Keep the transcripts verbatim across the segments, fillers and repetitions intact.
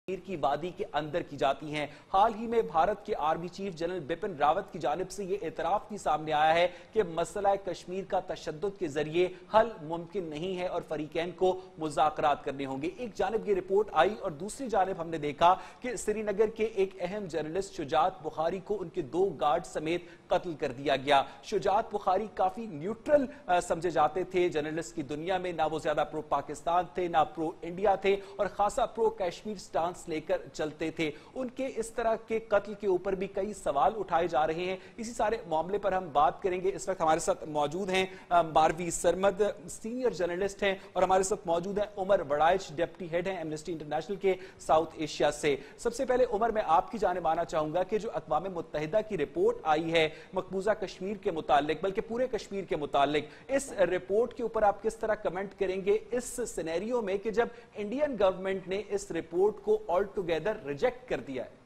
की वादी के अंदर की जाती हैं। हाल ही में भारत के army chief general Bipin Rawat की जानिब से ये एतराफ भी सामने आया है कि मसला कश्मीर का तशद्दुद के जरिए हल मुमकिन नहीं है और फरीकैन को मुज़ाकरात करने होंगे। एक जानिब ये रिपोर्ट आई और दूसरी जानिब हमने देखा कि श्रीनगर के एक अहम जर्नलिस्ट शुजात बुखारी को उनके दो गार्ड समेत कत्ल कर दिया गया। शुजात बुखारी काफी न्यूट्रल समझे जाते थे जर्नलिस्ट की दुनिया में, ना वो ज्यादा प्रो पाकिस्तान थे ना प्रो इंडिया थे और खासा प्रो कश्मीर स्टांस लेकर चलते थे। उनके इस तरह के कत्ल के ऊपर भी कई सवाल उठाए जा रहे हैं। इसी सारे मामले पर हम बात करेंगे। इस वक्त हमारे साथ मौजूद हैं मारवी सरमद, सीनियर जर्नलिस्ट हैं, और हमारे साथ मौजूद हैं उमर वड़ाइच, डिप्टी हेड हैं एमनेस्टी इंटरनेशनल के साउथ एशिया से। सबसे पहले उमर, मैं आपकी जानिब आना चाहूंगा कि जो अक़वाम मुत्तहिदा की रिपोर्ट आई है मकबूजा कश्मीर के मुतालिक, बल्कि पूरे कश्मीर के मुतालिक, इस रिपोर्ट के ऊपर आप किस तरह कमेंट करेंगे इस सिनेरियो में कि जब इंडियन गवर्नमेंट ने इस रिपोर्ट को ऑल टुगेदर रिजेक्ट कर दिया है?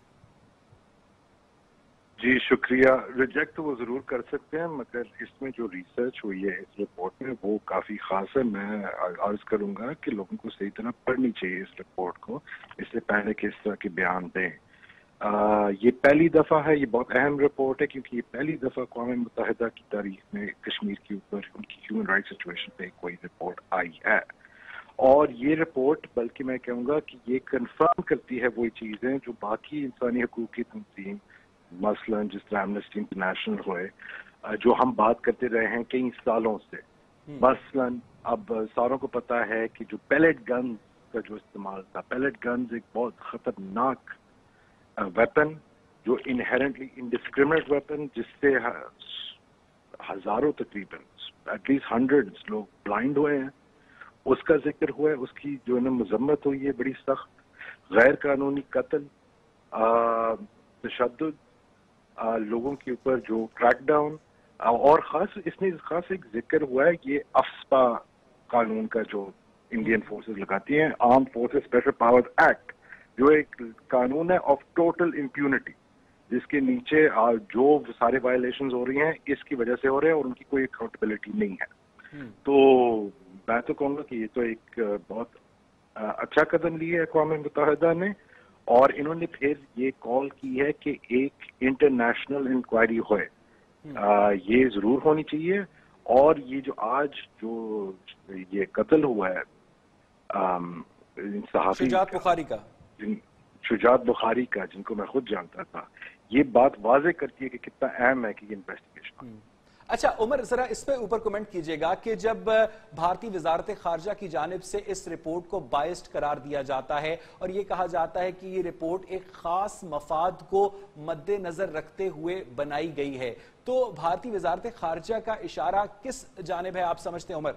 जी शुक्रिया। रिजेक्ट तो वो जरूर कर सकते हैं, मगर इसमें जो रिसर्च हुई है इस रिपोर्ट में वो काफी खास है। मैं अर्ज करूंगा कि लोगों को सही तरह पढ़नी चाहिए इस रिपोर्ट को, इससे पहले कि इस तरह के बयान दें। आ, ये पहली दफा है, ये बहुत अहम रिपोर्ट है क्योंकि ये पहली दफा अक़वाम मुत्तहिदा की तारीख में कश्मीर के ऊपर उनकी ह्यूमन राइट सिचुएशन पे कोई रिपोर्ट आई है। और ये रिपोर्ट बल्कि मैं कहूँगा कि ये कंफर्म करती है वही चीजें जो बाकी इंसानी हकूक की तंजीम, मसलन जिस तरह एमनेस्टी इंटरनेशनल हुए, जो हम बात करते रहे हैं कई सालों से। मसलन अब सारों को पता है कि जो पैलेट गन का जो इस्तेमाल था, पैलेट गन्स एक बहुत खतरनाक वेपन, जो इनहेरेंटली इंडिस्क्रिमिनेट वेपन, जिससे हजारों तकरीबन एटलीस्ट हंड्रेड्स लोग ब्लाइंड हुए हैं, उसका जिक्र हुआ है। उसकी जो है मजम्मत हुई है बड़ी सख्त। गैर कानूनी कत्ल, तशद्दुद, लोगों के ऊपर जो क्रैकडाउन, और खास इसमें खास एक जिक्र हुआ है ये अफ्स्पा कानून का जो इंडियन फोर्सेस लगाती हैं, arm forces special powers act, जो एक कानून है ऑफ टोटल इम्प्यूनिटी, जिसके नीचे जो सारे वायलेशंस हो रही हैं इसकी वजह से हो रहे हैं और उनकी कोई अकाउंटेबिलिटी नहीं है। तो मैं तो कहूँगा कि ये तो एक बहुत अच्छा कदम लिया है अक़वाम मुत्तहिदा ने, और इन्होंने फिर ये कॉल की है कि एक इंटरनेशनल इंक्वायरी होए। ये जरूर होनी चाहिए। और ये जो आज जो ये कत्ल हुआ है सहाफी शुजात बुखारी का शुजात बुखारी का जिनको मैं खुद जानता था, ये बात वाज़ेह करती है कि कितना अहम है कि ये इन्वेस्टिगेशन। अच्छा उमर, जरा इस पे ऊपर कमेंट कीजिएगा कि जब भारतीय वजारत खारजा की जानिब से इस रिपोर्ट को बायस्ड करार दिया जाता है और ये कहा जाता है कि ये रिपोर्ट एक खास मफाद को मद्देनजर रखते हुए बनाई गई है, तो भारतीय वजारत खारजा का इशारा किस जानिब है आप समझते हैं उमर?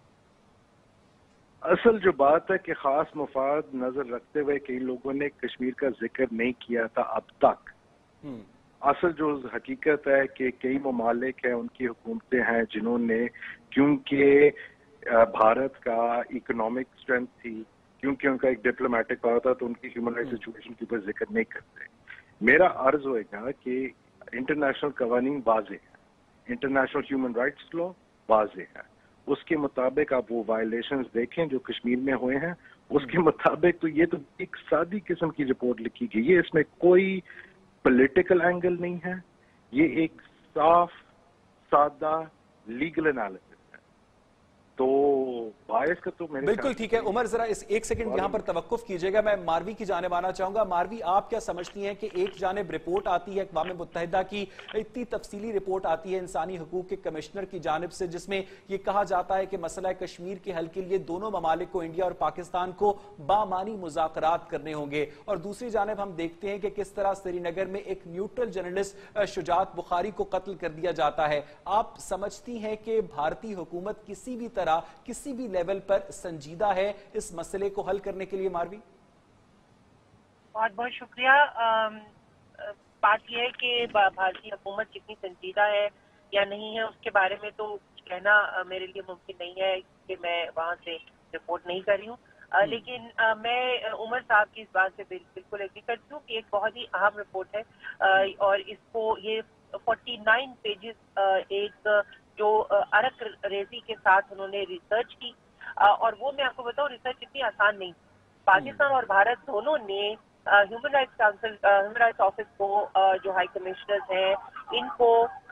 असल जो बात है कि खास मफाद नजर रखते हुए कई लोगों ने कश्मीर का जिक्र नहीं किया था अब तक। असल जो हकीकत है कि कई ममालिक हैं, उनकी हुकूमतें हैं जिन्होंने, क्योंकि भारत का इकोनॉमिक स्ट्रेंथ थी, क्योंकि उनका एक डिप्लोमेटिक पावर था, तो उनकी ह्यूमन राइट सिचुएशन के ऊपर जिक्र नहीं करते। मेरा अर्ज होएगा कि इंटरनेशनल कवानीन वाज़ेह है, इंटरनेशनल ह्यूमन राइट्स लॉ वाज़ेह है, उसके मुताबिक आप वो वायलेशंस देखें जो कश्मीर में हुए हैं, उसके मुताबिक तो ये तो एक सादी किस्म की रिपोर्ट लिखी गई है, इसमें कोई पॉलिटिकल एंगल नहीं है, ये एक साफ सादा लीगल एनालिसिस है। तो बायस का तो मेरे बिल्कुल ठीक है उमर, जरा इस एक सेकंड यहां पर तवक्कुफ कीजिएगा। मैं मारवी की जानिब आना चाहूंगा। मारवी, आप क्या समझती हैं कि एक जानिब रिपोर्ट आती है अक़वाम मुत्तहिदा की, इतनी तफसीली रिपोर्ट आती है इंसानी हकूक के कमिश्नर की जानिब से, जिसमें यह कहा जाता है कि मसला कश्मीर के हल के लिए दोनों ममालिक को, इंडिया और पाकिस्तान को बामानी मुज़ाकरात करने होंगे, और दूसरी जानिब हम देखते हैं कि किस तरह श्रीनगर में एक न्यूट्रल जर्नलिस्ट शुजात बुखारी को कत्ल कर दिया जाता है। आप समझती हैं कि भारतीय हुकूमत किसी भी तरह किसी भी लेवल पर संजीदा है इस मसले को हल करने के लिए? मारवी, बहुत बहुत शुक्रिया। बात यह है कि भारतीय हुकूमत कितनी संजीदा है या नहीं है उसके बारे में तो कहना मेरे लिए मुमकिन नहीं है कि मैं वहां से रिपोर्ट नहीं कर रही हूँ, लेकिन आ, मैं उमर साहब की इस बात से बिल्कुल एग्री करती हूँ कि एक बहुत ही अहम रिपोर्ट है, आ, और इसको ये उनचास पेजेस एक जो अरक रेजी के साथ उन्होंने रिसर्च की, और वो मैं आपको बताऊं रिसर्च इतनी आसान नहीं, پاکستان اور بھارت دونوں نے human rights council human rights office کو جو ہائی کمشنرز ہیں ان کو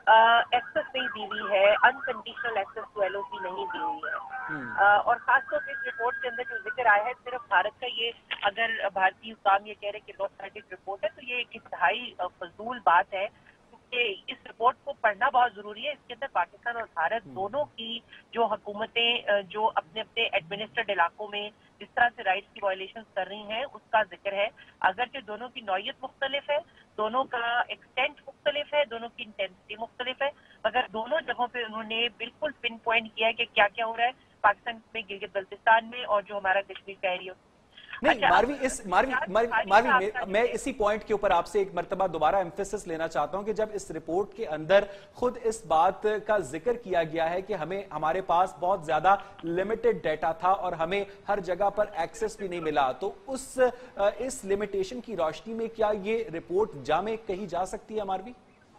ایکسس نہیں دی ہوئی ہے, unconditional access to L O C نہیں دی ہوئی ہے. اور خاص طور پہ اس رپورٹ کے اندر جو ذکر آیا ہے صرف بھارت کا, یہ اگر بھارتی حکام یہ کہہ رہے کہ نو سائنٹفک رپورٹ ہے تو یہ ایک انتہائی فضول بات ہے, کیونکہ اس رپورٹ کو پڑھنا بہت ضروری ہے. اس کے اندر پاکستان اور بھارت دونوں کی جو حکومتیں جو اپنے اپنے ایڈمنسٹرڈ علاقوں میں جس طرح سے رائٹس کی وائلیشن کر رہی ہیں اس کا ذکر ہے. اگرچہ دونوں کی نوعیت مختلف ہے, دونوں کا ایکسٹینٹ مختلف ہے, دونوں کی انٹینسٹی مختلف ہے, مگر دونوں جگہوں پہ انہوں نے بالکل پن پوائنٹ کیا ہے کہ کیا کیا ہو رہا ہے پاکستان میں, گلگت بلتستان میں, اور جو ہمارا کشمیر کا ایریا. نہیں ماروی, اس ماروی ماروی میں اسی پوائنٹ کے اوپر آپ سے ایک مرتبہ دوبارہ ایمفیسس لینا چاہتا ہوں کہ جب اس رپورٹ کے اندر خود اس بات کا ذکر کیا گیا ہے کہ ہمیں ہمارے پاس بہت زیادہ لمیٹڈ ڈیٹا تھا اور ہمیں ہر جگہ پر ایکسس بھی نہیں ملا, تو اس اس لمیٹیشن کی روشنی میں کیا یہ رپورٹ جامع کہی جا سکتی ہے ماروی؟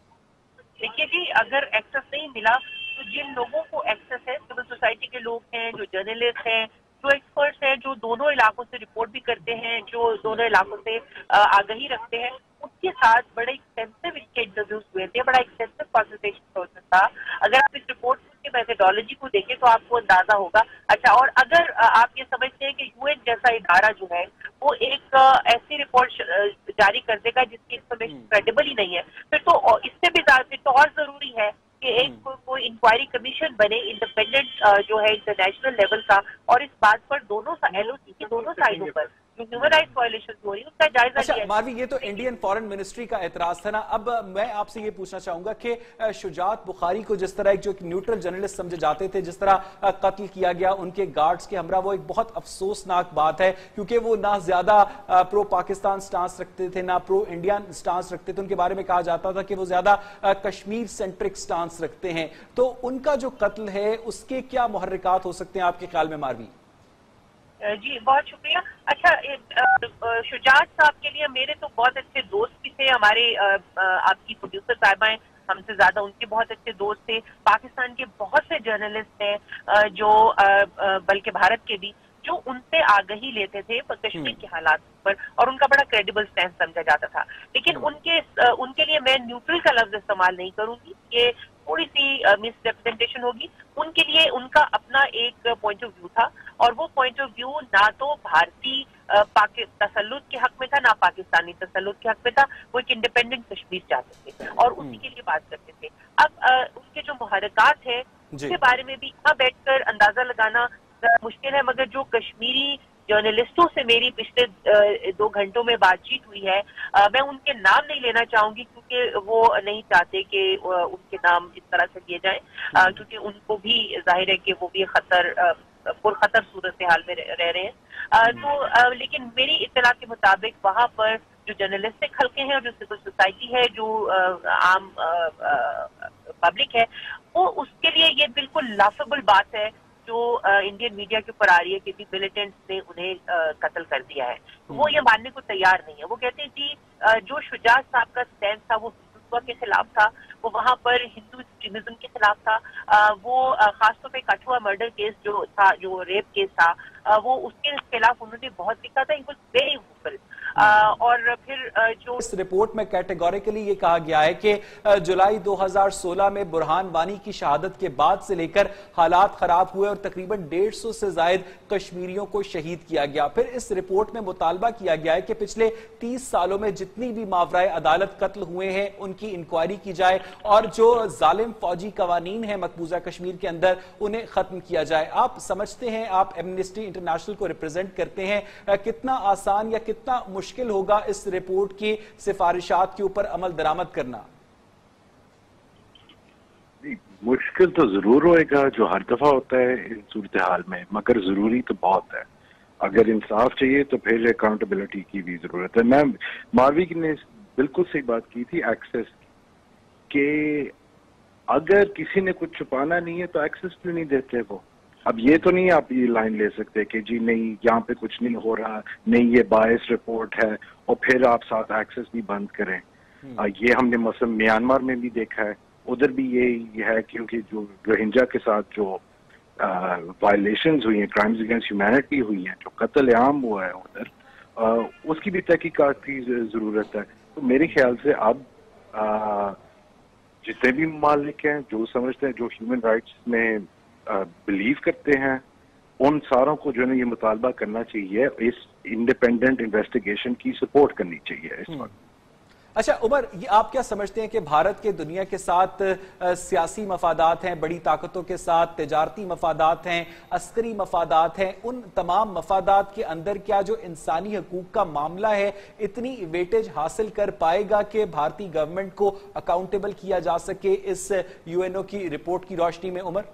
دیکھیے جی, اگر ایکسس نہیں ملا تو جن لوگوں کو ایکسس ہے, سول سوسائٹی کے لوگ ہیں, جو جرنلسٹ ہیں, جو ایکسپرٹس ہیں, جو دونوں علاقوں سے رپورٹ بھی کرتے ہیں, جو دونوں علاقوں سے آگہی رکھتے ہیں, اس کے ساتھ بڑے ایکسٹینسو اس کے انٹرویوز ہوئے تھے, بڑا ایکسٹینسو کنسلٹیشن پروسیس تھا. اگر آپ اس رپورٹ کے میتھڈالوجی کو دیکھیں تو آپ کو اندازہ ہوگا. اچھا, اور اگر آپ یہ سمجھتے ہیں کہ یو این جیسا ادارہ جو ہے وہ ایک ایسی رپورٹ جاری کر دے گا جس کی انفارمیشن کریڈیبل ہی نہیں ہے, پھر تو اس سے بھی پھر تو اور ضروری ہے کہ ایک کوئی انکوائری کمیشن بنے انڈیپینڈنٹ جو ہے انٹرنیشنل لیول کا, اور اس بات پر دونوں ایل او سی کی دونوں سائڈوں پر جو ہیومن رائٹس وائلیشن ہو رہی ہے اس کا جائزہ لیا. اچھا ماروی, یہ تو انڈین فارن منسٹری کا اعتراض تھا نا. اب میں آپ سے یہ پوچھنا چاہوں گا کہ شجاعت بخاری کو جس طرح ایک جو نیوٹرل جرنلسٹ سمجھے جاتے تھے, جس طرح قتل کیا گیا ان کے گارڈز کے ہمراہ, وہ ایک بہت افسوسناک بات ہے, کیونکہ وہ نہ زیادہ پرو پاکستان سٹانس رکھتے تھے نہ پرو انڈین سٹانس رکھتے تھے. ان کے بارے میں کہا جاتا تھا کہ وہ زیادہ کشمیر سینٹرک سٹانس رکھتے ہیں, تو ان کا جو قتل ہے اس کے کیا محرکات ہو سکتے ہیں آپ کے خیال میں ماروی؟ جی بہت شکریہ. اچھا, شجاعت صاحب کے لیے میرے تو بہت اچھے دوست بھی تھے, ہمارے آپ کی پروڈیوسر صاحبہ ہیں ہم سے زیادہ, ان کے بہت اچھے دوست تھے. پاکستان کے بہت سے جرنلسٹ ہیں جو بلکہ بھارت کے بھی, جو ان سے آگہی لیتے تھے کشمیر کے حالات پر, اور ان کا بڑا کریڈیبل سٹینس سمجھا جاتا تھا. لیکن ان کے ان کے لیے میں نیوٹرل کا لفظ استعمال نہیں کروں گی, یہ تھوڑی سی مس ریپرزنٹیشن ہوگی. ان کے لیے ان کا اپنا ایک پوائنٹ آف ویو تھا, اور وہ پوائنٹ آف ویو نہ تو بھارتی تسلط کے حق میں تھا نہ پاکستانی تسلط کے حق میں تھا. وہ ایک انڈیپینڈنٹ کشمیر چاہتے تھے اور اسی کے لیے بات کرتے تھے. اب ان کے جو محرکات ہیں اس کے بارے میں بھی یہاں بیٹھ کر اندازہ لگانا مشکل ہے, مگر جو کشمیری جرنلسٹوں سے میری پچھلے دو گھنٹوں میں بات چیت ہوئی ہے, میں ان کے نام نہیں لینا چاہوں گی کیونکہ وہ نہیں چاہتے کہ ان کے نام اس طرح سے لیے جائیں, کیونکہ ان کو بھی ظاہر ہے کہ وہ بھی خطر پرخطر صورتحال میں رہ رہے ہیں. تو لیکن میری اطلاع کے مطابق وہاں پر جو جرنلسٹک حلقے ہیں اور جو سول سوسائٹی ہے, جو عام پبلک ہے, وہ اس کے لیے یہ بالکل لافبل بات ہے جو انڈین میڈیا کے اوپر آ رہی ہے کہ بھی ملیٹنٹس نے انہیں قتل کر دیا ہے. وہ یہ ماننے کو تیار نہیں ہے. وہ کہتے ہیں کہ جو شجاعت صاحب کا سٹینس تھا وہ ہندوتوا کے خلاف تھا, وہ وہاں پر ہندو ایکسٹریمزم کے خلاف تھا. وہ خاص طور پہ کٹھوا مرڈر کیس جو تھا, جو ریپ کیس تھا, وہ اس کے خلاف انہوں نے بہت لکھا تھا. Very vocal. اور پھر جو اس رپورٹ میں کیٹیگوریکلی یہ کہا گیا ہے کہ جولائی دو ہزار سولہ میں برہان وانی کی شہادت کے بعد سے لے کر حالات خراب ہوئے اور تقریباً ڈیڑھ سو سے زائد کشمیریوں کو شہید کیا گیا. پھر اس رپورٹ میں مطالبہ کیا گیا ہے کہ پچھلے تیس سالوں میں جتنی بھی ماورائے عدالت قتل ہوئے ہیں ان کی انکوائری کی جائے اور جو ظالم فوجی قوانین ہیں مقبوضہ کشمیر کے اندر انہیں ختم کیا جائے. آپ سمجھتے ہیں, آپ ایمنسٹی انٹرنیشنل کو ریپرزینٹ کرتے ہیں, کتنا آسان یا کتنا مشکل ہوگا اس رپورٹ کی سفارشات کے اوپر عمل درآمد کرنا؟ مشکل تو ضرور ہوئے گا, جو ہر دفعہ ہوتا ہے ان صورتحال میں, مگر ضروری تو بہت ہے. اگر انصاف چاہیے تو پھر اکاؤنٹیبلٹی کی بھی ضرورت ہے. میں ماروی نے بالکل صحیح بات کی تھی ایکسس, کہ اگر کسی نے کچھ چھپانا نہیں ہے تو ایکسس کیوں نہیں دیتے وہ. اب یہ تو نہیں آپ یہ لائن لے سکتے کہ جی نہیں یہاں پہ کچھ نہیں ہو رہا, نہیں یہ باعث رپورٹ ہے, اور پھر آپ ساتھ ایکسس بھی بند کریں. یہ ہم نے مثلا میانمار میں بھی دیکھا ہے, ادھر بھی یہ ہے, کیونکہ جو روہنجا کے ساتھ جو وائلیشنز ہوئی ہیں, کرائمز اگینسٹ ہیومینٹی ہوئی ہیں, جو قتل عام ہوا ہے ادھر, اس کی بھی تحقیقات کی ضرورت ہے. تو میرے خیال سے اب جتنے بھی ممالک ہیں جو سمجھتے ہیں, جو ہیومن رائٹس میں بلیو کرتے ہیں, ان ساروں کو جو ہے یہ مطالبہ کرنا چاہیے, اس انڈیپینڈنٹ انویسٹیگیشن کی سپورٹ کرنی چاہیے اس وقت. اچھا عمر, یہ آپ کیا سمجھتے ہیں کہ بھارت کے دنیا کے ساتھ سیاسی مفادات ہیں, بڑی طاقتوں کے ساتھ تجارتی مفادات ہیں, عسکری مفادات ہیں, ان تمام مفادات کے اندر کیا جو انسانی حقوق کا معاملہ ہے اتنی ویٹیج حاصل کر پائے گا کہ بھارتی گورنمنٹ کو اکاؤنٹیبل کیا جا سکے اس یو این او کی رپورٹ کی روشنی میں؟ عمر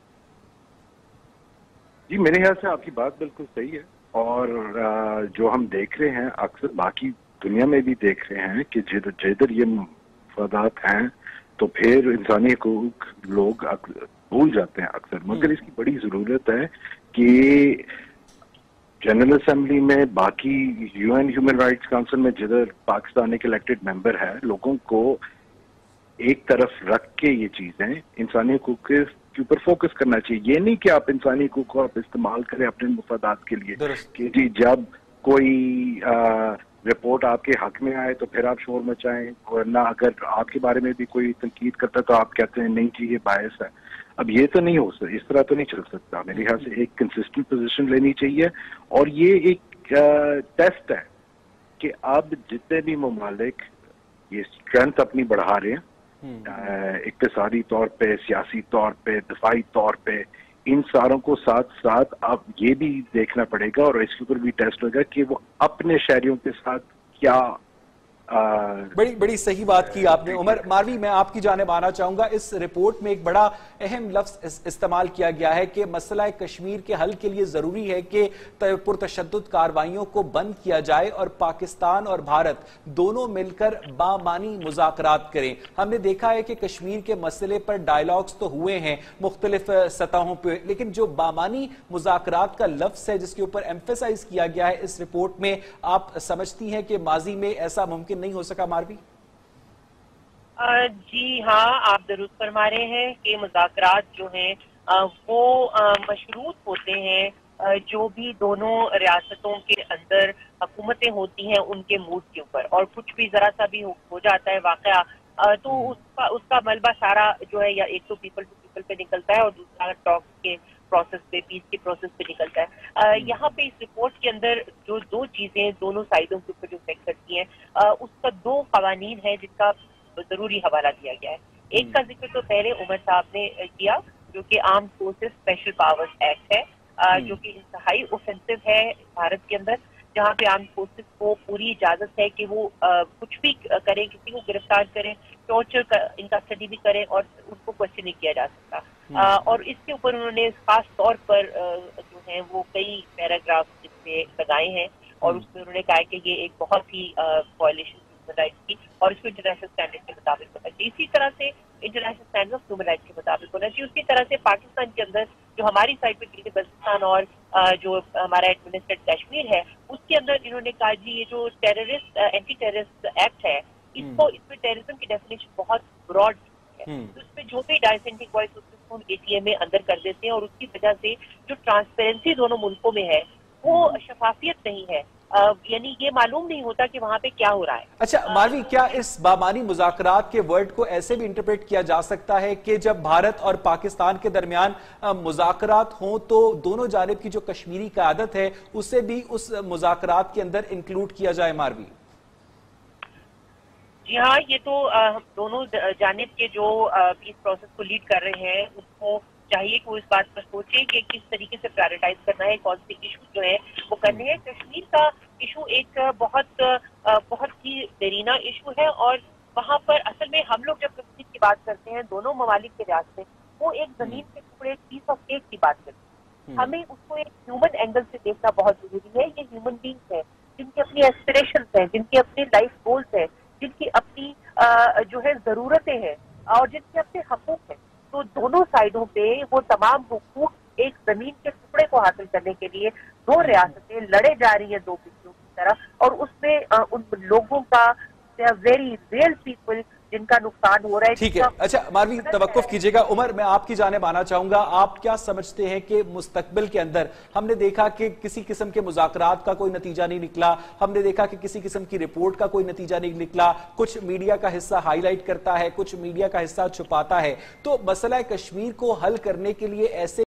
جی, میرے خیال سے آپ کی بات بالکل صحیح ہے, اور جو ہم دیکھ رہے ہیں اکثر باقی دنیا میں بھی دیکھ رہے ہیں کہ جدھر جدھر یہ مفادات ہیں تو پھر انسانی حقوق لوگ بھول جاتے ہیں اکثر. مگر اس کی بڑی ضرورت ہے کہ جنرل اسمبلی میں, باقی U N human rights council میں جدھر پاکستان ایک الیکٹڈ ممبر ہے, لوگوں کو ایک طرف رکھ کے یہ چیزیں انسانی حقوق کے اوپر فوکس کرنا چاہیے. یہ نہیں کہ آپ انسانی حقوق کو آپ استعمال کریں اپنے مفادات کے لیے, کہ جی جب کوئی رپورٹ آپ کے حق میں آئے تو پھر آپ شور مچائیں, ورنہ اگر آپ کے بارے میں بھی کوئی تنقید کرتا ہے تو آپ کہتے ہیں نہیں جی یہ باعث ہے. اب یہ تو نہیں ہو سکتا, اس طرح تو نہیں چل سکتا. میرے خیال سے ایک کنسسٹنٹ پوزیشن لینی چاہیے, اور یہ ایک ٹیسٹ ہے کہ اب جتنے بھی ممالک یہ اسٹرینتھ اپنی بڑھا رہے ہیں, اقتصادی طور پہ, سیاسی طور پہ, دفاعی طور پہ, ان ساروں کو ساتھ ساتھ اب یہ بھی دیکھنا پڑے گا اور اس کے اوپر بھی ٹیسٹ ہوگا کہ وہ اپنے شہریوں کے ساتھ کیا. بڑی بڑی صحیح بات کی آپ نے عمر. ماروی, میں آپ کی جانب آنا چاہوں گا. اس رپورٹ میں ایک بڑا اہم لفظ استعمال کیا گیا ہے کہ مسئلہ کشمیر کے حل کے لیے ضروری ہے کہ پرتشدد کارروائیوں کو بند کیا جائے اور پاکستان اور بھارت دونوں مل کر بامعنی مذاکرات کریں. ہم نے دیکھا ہے کہ کشمیر کے مسئلے پر ڈائیلاگز تو ہوئے ہیں مختلف سطحوں پہ, لیکن جو بامعنی مذاکرات کا لفظ ہے جس کے اوپر ایمفیسائز کیا گیا ہے اس رپورٹ میں, آپ سمجھتی ہیں کہ ماضی میں ایسا ممکن نہیں ہو سکا؟ ماروی جی ہاں, آپ درست فرما رہے ہیں کہ مذاکرات جو ہیں وہ مشروط ہوتے ہیں جو بھی دونوں ریاستوں کے اندر حکومتیں ہوتی ہیں ان کے موڈ کے اوپر, اور کچھ بھی ذرا سا بھی ہو جاتا ہے واقعہ تو اس کا اس کا ملبہ سارا جو ہے یا ایک تو پیپل ٹو پیپل پہ نکلتا ہے اور دوسرا ٹاک کے پروسیس پہ, پیس کے پروسیس پہ نکلتا ہے. یہاں پہ اس رپورٹ کے اندر جو دو چیزیں دونوں سائڈوں کے اوپر جو افیکٹ کرتی ہیں, اس کا دو قوانین ہیں جن کا ضروری حوالہ دیا گیا ہے. ایک کا ذکر تو پہلے عمر صاحب نے کیا جو کہ armed forces special powers act ہے, جو کہ انتہائی اوفینسو ہے بھارت کے اندر, جہاں پہ آرمڈ فورسز کو پوری اجازت ہے کہ وہ کچھ بھی کریں, کسی کو گرفتار کریں, ٹارچر ان کا اسٹڈی بھی کریں اور ان کو کوشچن نہیں کیا جا سکتا. اور اس کے اوپر انہوں نے خاص طور پر جو ہیں وہ کئی پیراگراف اس پہ لگائے ہیں, اور اس میں انہوں نے کہا کہ یہ ایک بہت ہی وائلیشن ہیومن رائٹس کی, اور اس کو انٹرنیشنل اسٹینڈرڈ کے مطابق ہونا چاہیے. اسی طرح سے international standard of human rights کے مطابق ہونا چاہیے. اسی طرح سے پاکستان کے اندر جو ہماری سائڈ پہ گلگت بلتستان اور جو ہمارا ایڈمنسٹریٹ کشمیر ہے اس کے اندر انہوں نے کہا جی یہ جو ٹیررسٹ اینٹی ٹیررسٹ ایکٹ ہے اس کو, اس میں ٹیررزم کی ڈیفینیشن بہت براڈ ہے, تو اس میں جو بھی ڈائسینٹنگ وائس ہم اے ٹی ایم میں اندر کر دیتے ہیں, اور اس کی وجہ سے جو ٹرانسپیرنسی دونوں ملکوں میں ہے وہ شفافیت نہیں ہے, یعنی یہ معلوم نہیں ہوتا کہ وہاں پہ کیا ہو رہا ہے. اچھا ماروی, کیا اس بامعنی مذاکرات کے ورڈ کو ایسے بھی انٹرپریٹ کیا جا سکتا ہے کہ جب بھارت اور پاکستان کے درمیان مذاکرات ہوں تو دونوں جانب کی جو کشمیری قیادت ہے اسے بھی اس مذاکرات کے اندر انکلوڈ کیا جائے؟ ماروی جی ہاں, یہ تو دونوں جانب کے جو پیس پروسیس کو لیڈ کر رہے ہیں اس کو چاہیے کہ وہ اس بات پر سوچے کہ کس طریقے سے پرائرٹائز کرنا ہے, کون سے ایشو جو ہیں وہ کرنے ہیں. کشمیر کا ایشو ایک بہت بہت ہی دیرینہ ایشو ہے, اور وہاں پر اصل میں ہم لوگ جب کشمیر کی بات کرتے ہیں دونوں ممالک کے ریاستیں, وہ ایک زمین کے ٹکڑے پیس آف کیک کی بات کرتے ہیں. ہمیں اس کو ایک ہیومن اینگل سے دیکھنا بہت ضروری ہے. یہ ہیومن بینگس ہیں جن کی اپنی ایسپریشنز ہیں, جن کے اپنے لائف گولز ہیں, جن کی اپنی جو ہے ضرورتیں ہیں, اور جن کے اپنے حقوق ہیں. تو دونوں سائڈوں پہ وہ تمام حقوق ایک زمین کے ٹکڑے کو حاصل کرنے کے لیے دو ریاستیں لڑے جا رہی ہیں دو پچھلوں کی طرح, اور اس میں ان لوگوں کا ویری ریئل پیپل जिनका नुकसान हो रहा है। ठीक है, अच्छा मारवी तवक्कुफ कीजिएगा। उमर, मैं आपकी जानिब आना चाहूंगा। आप क्या समझते हैं कि मुस्तकबिल के अंदर हमने देखा कि किसी किस्म के मुज़ाकरात का कोई नतीजा नहीं निकला, हमने देखा कि किसी किस्म की रिपोर्ट का कोई नतीजा नहीं निकला, कुछ मीडिया का हिस्सा हाईलाइट करता है, कुछ मीडिया का हिस्सा छुपाता है, तो मसला कश्मीर को हल करने के लिए ऐसे